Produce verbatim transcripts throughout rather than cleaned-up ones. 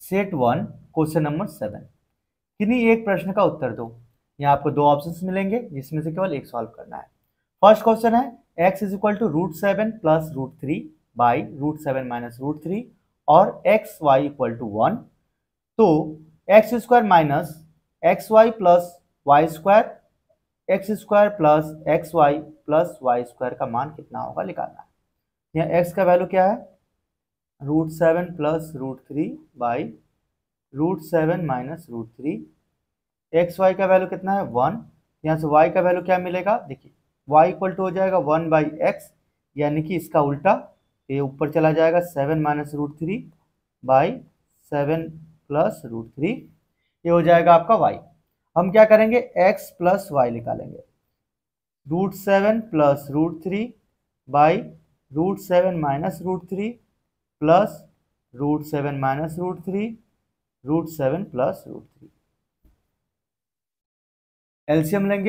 Set one question number seven, किन्हीं एक प्रश्न का उत्तर दो। यहाँ आपको दो ऑप्शंस मिलेंगे जिसमें से केवल एक सॉल्व करना है। फर्स्ट क्वेश्चन है x is equal to root seven plus root three by root seven minus root three और X Y equal to one. तो X square minus X Y plus Y square X square plus X Y plus Y square का मान कितना होगा निकालना है। यहाँ x का वैल्यू क्या है, root seven plus root three by root seven minus root three. X Y का वैल्यू कितना है, वन। यहाँ से y का वैल्यू क्या मिलेगा, देखिए y इक्वल टू हो जाएगा वन बाई एक्स, यानी कि इसका उल्टा ये ऊपर चला जाएगा seven minus root three by seven plus root three, ये हो जाएगा आपका y। हम क्या करेंगे, x प्लस वाई निकालेंगे। Root seven plus root three by root seven minus root three plus root seven minus root three root seven plus root three. LCM लेंगे,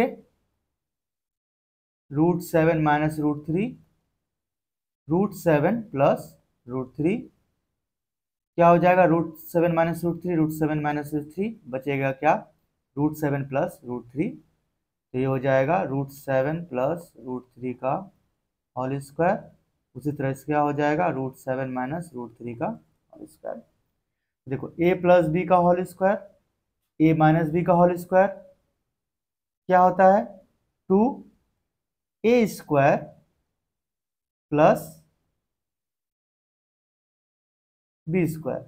root seven minus root three root seven plus root three, क्या हो जाएगा, root seven minus root three root seven minus root three, बचेगा क्या, root seven plus root three. तो ये हो जाएगा root seven plus root three का होल स्क्वायर। उसी तरह से क्या हो जाएगा, root seven minus root three का होल स्क्वायर। देखो a प्लस बी का whole square A minus B का होल स्क्वायर क्या होता है, two A square plus B square.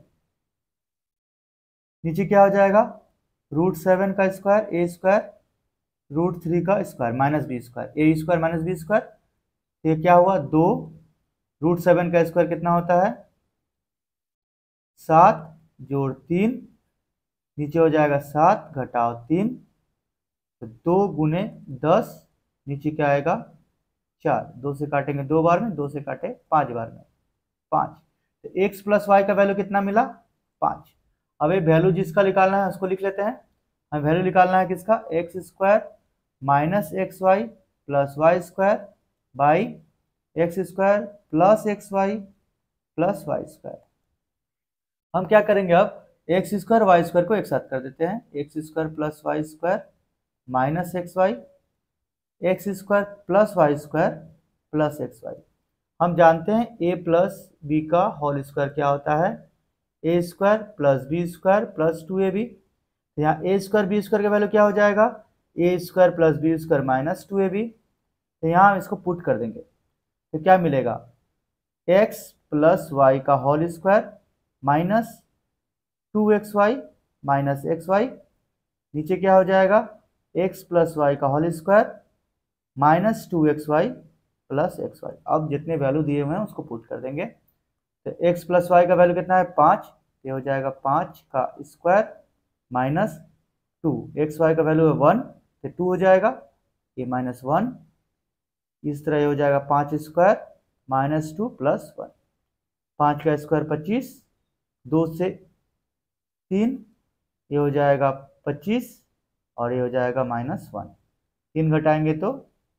नीचे क्या हो जाएगा, रूट सेवन का square A square root three का square minus B square, A square minus B square. ये क्या हुआ, दो। रूट सेवन का स्क्वायर कितना होता है, सात जोड़ तीन, नीचे हो जाएगा सात घटाओ तीन, तो दो गुने दस, नीचे क्या आएगा चार, दो से काटेंगे दो बार में, दो से काटे पांच बार में, पांच। तो एक्स प्लस वाई का वैल्यू कितना मिला, पांच। अब ये वैल्यू जिसका निकालना है उसको लिख लेते हैं। हमें वैल्यू निकालना है किसका, X square minus X Y plus Y square by X square plus X Y plus Y square. हम क्या करेंगे अब, एक्स स्क्वायर वाई स्क्वायर को एक साथ कर देते हैं, X square plus Y square minus X Y X square plus Y square plus X Y. हम जानते हैं ए प्लस बी का होल स्क्वायर क्या होता है, A square plus B square plus two A B. यहाँ ए स्क्वायर बी स्क्वायर का value क्या हो जाएगा, A square plus B square minus two A B. तो यहाँ हम इसको पुट कर देंगे तो क्या मिलेगा, एक्स प्लस वाई का whole square minus two X Y minus X Y, नीचे क्या हो जाएगा, एक्स प्लस वाई का whole square minus two X Y plus X Y. अब जितने वैल्यू दिए हुए हैं उसको पुट कर देंगे। तो एक्स प्लस वाई का वैल्यू कितना है, पाँच, ये हो जाएगा पाँच का square minus two, X Y का वैल्यू है वन, तो टू हो जाएगा, ये माइनस वन, इस तरह ये हो जाएगा पाँच square minus two plus one. पाँच का स्क्वायर पच्चीस, दो से तीन, ये हो जाएगा पच्चीस और ये हो जाएगा माइनस वन। तीन घटाएंगे तो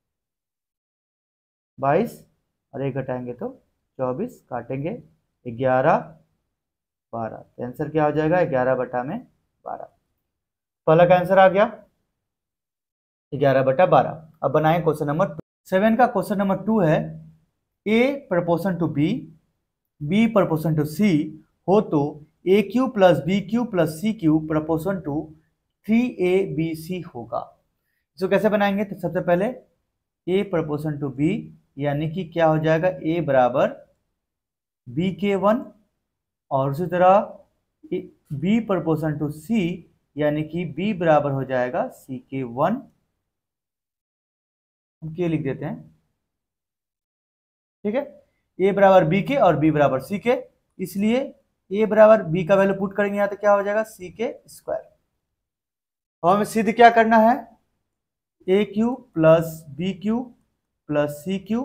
बाईस और एक घटाएंगे तो चौबीस, काटेंगे ग्यारह बारह, तो आंसर क्या हो जाएगा, ग्यारह बटा में बारह। पहला का आंसर आ गया ग्यारह बटा बारह। अब बनाएं क्वेश्चन नंबर टू। सेवन का क्वेश्चन नंबर टू है, A proportion to B B proportion to C हो तो A Q plus B Q plus C Q proportion to three A B C होगा। इसको कैसे बनाएंगे, तो सबसे पहले ए प्रपोर्शन टू बी, यानी कि क्या हो जाएगा, ए बराबर बी के वन, और उसी तरह बी प्रपोर्शन टू सी, यानी कि बी बराबर हो जाएगा सी के वन। हम के लिख देते हैं, ठीक है, ए बराबर बी के और बी बराबर सी के, इसलिए ए बराबर बी का वैल्यू पुट करेंगे यहाँ तो क्या हो जाएगा सी के स्क्वायर। और हमें सिद्ध क्या करना है, A Q plus B Q plus C Q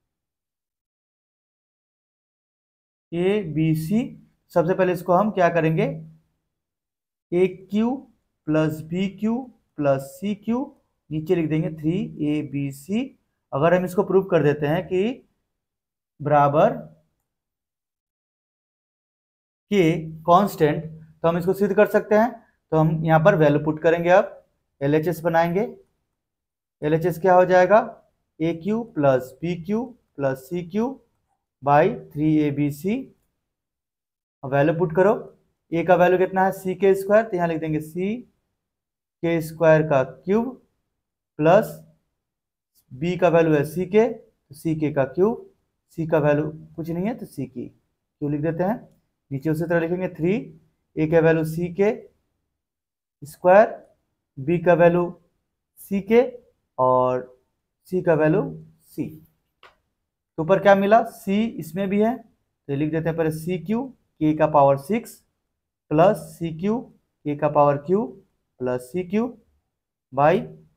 A B C. सबसे पहले इसको हम क्या करेंगे, A Q plus B Q plus C Q, नीचे लिख देंगे थ्री ए बी सी। अगर हम इसको प्रूव कर देते हैं कि बराबर के कांस्टेंट, तो हम इसको सिद्ध कर सकते हैं। तो हम यहाँ पर वैल्यू पुट करेंगे। अब एल एच एस बनाएंगे। एल एच एस क्या हो जाएगा, A Q plus B Q plus C Q by three A B C. Value put करो। ए का वैल्यू कितना है, सी के स्क्वायर, तो यहाँ लिख देंगे सी के स्क्वायर का क्यूब प्लस बी का वैल्यू है सी के, तो सी के का क्यूब, सी का वैल्यू कुछ नहीं है तो सी की क्यू लिख देते हैं। नीचे उसी तरह लिखेंगे थ्री, ए का वैल्यू सी के स्क्वायर, बी का वैल्यू सी के और सी का वैल्यू सी। तो ऊपर क्या मिला, सी इसमें भी है तो लिख देते हैं पहले सी क्यू के का power six plus C Q K का power Q plus C Q by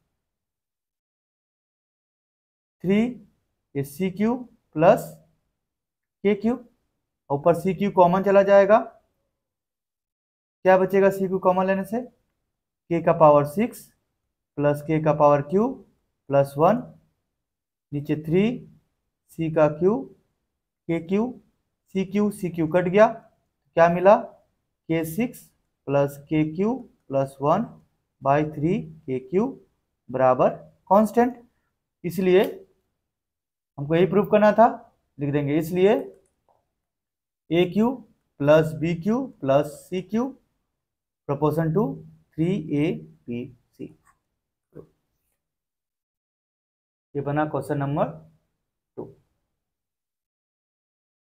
three ये C Q plus K Q. ऊपर सी क्यू कॉमन चला जाएगा, क्या बचेगा सी क्यू कॉमन लेने से, के का पावर सिक्स प्लस के का पावर क्यू प्लस वन, नीचे थ्री सी का Q K Q, C Q C Q cut गया, क्या मिला K six plus K Q plus one by three K Q बराबर कांस्टेंट। इसलिए हमको यही प्रूव करना था, लिख देंगे इसलिए A Q plus B Q plus C Q proportion to three A B C. ये बना क्वेश्चन नंबर